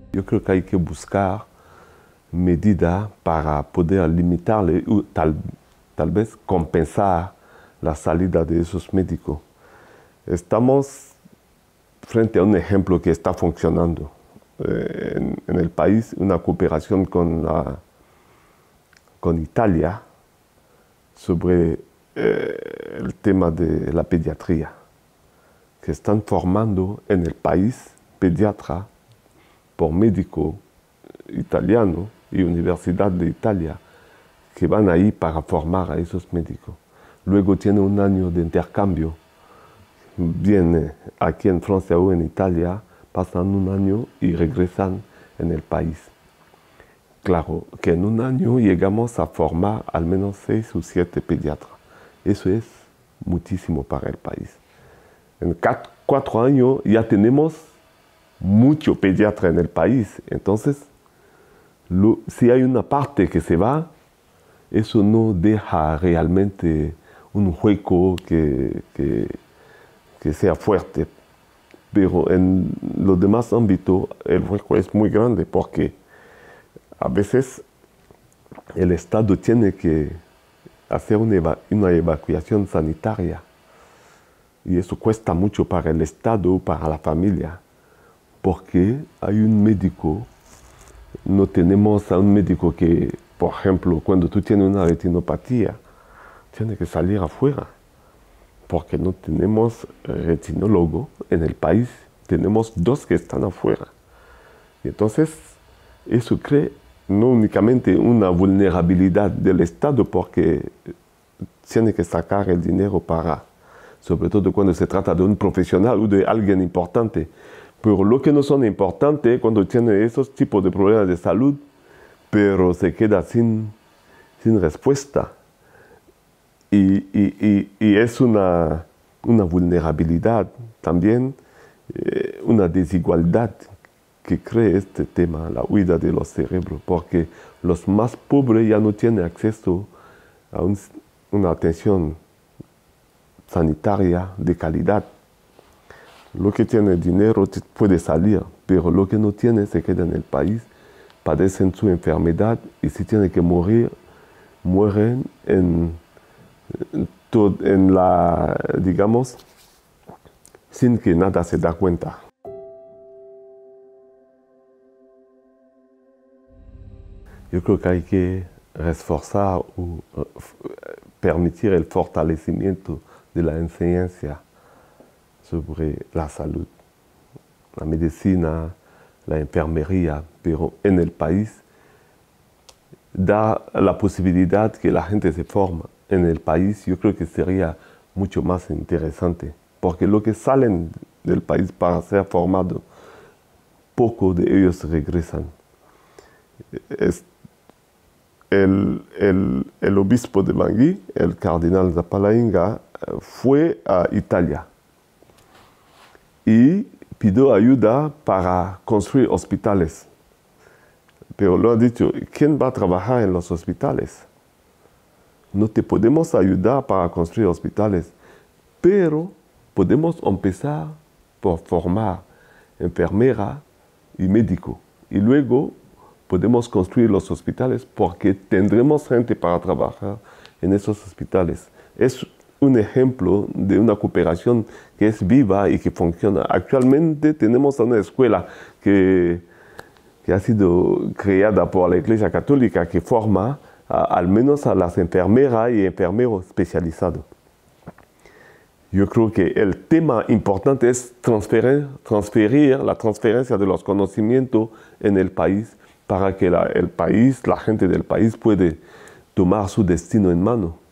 Yo creo que hay que buscar medidas para poder limitarle o tal vez compensar la salida de esos médicos. Estamos frente a un ejemplo que está funcionando en el país, una cooperación con Italia sobre el tema de la pediatría, que están formando en el país pediatra por médico italiano y Universidad de Italia, que van ahí para formar a esos médicos. Luego tiene un año de intercambio, viene aquí en Francia o en Italia, pasan un año y regresan en el país. Claro que en un año llegamos a formar al menos 6 o 7 pediatras. Eso es muchísimo para el país. En 4 años ya tenemos mucho pediatra en el país. Entonces, si hay una parte que se va, eso no deja realmente un hueco que sea fuerte. Pero en los demás ámbitos el hueco es muy grande porque a veces el Estado tiene que hacer una evacuación sanitaria y eso cuesta mucho para el Estado, para la familia, porque hay un médico, no tenemos a un médico que, por ejemplo, cuando tú tienes una retinopatía, tiene que salir afuera, porque no tenemos retinólogo en el país, tenemos 2 que están afuera. Y entonces, eso crea no únicamente una vulnerabilidad del Estado, porque tiene que sacar el dinero para, sobre todo cuando se trata de un profesional o de alguien importante. Pero lo que no son importantes cuando tiene esos tipos de problemas de salud, pero se queda sin respuesta. Y es una vulnerabilidad también, una desigualdad que crea este tema, la huida de los cerebros, porque los más pobres ya no tienen acceso a una atención sanitaria de calidad. Lo que tiene dinero puede salir, pero lo que no tiene se queda en el país, padecen su enfermedad y si tienen que morir, mueren digamos, sin que nada se da cuenta. Yo creo que hay que reforzar o permitir el fortalecimiento de la enseñanza sobre la salud, la medicina, la enfermería, pero en el país da la posibilidad que la gente se forme en el país. Yo creo que sería mucho más interesante, porque los que salen del país para ser formados, pocos de ellos regresan. El obispo de Bangui, el cardenal Zapalainga, fue a Italia y pidió ayuda para construir hospitales. Pero lo ha dicho, ¿quién va a trabajar en los hospitales? No te podemos ayudar para construir hospitales, pero podemos empezar por formar enfermera y médico. Y luego podemos construir los hospitales porque tendremos gente para trabajar en esos hospitales. Es un ejemplo de una cooperación que es viva y que funciona. Actualmente tenemos una escuela que ha sido creada por la Iglesia Católica que forma al menos a las enfermeras y enfermeros especializados. Yo creo que el tema importante es transferir la transferencia de los conocimientos en el país para que la gente del país pueda tomar su destino en mano.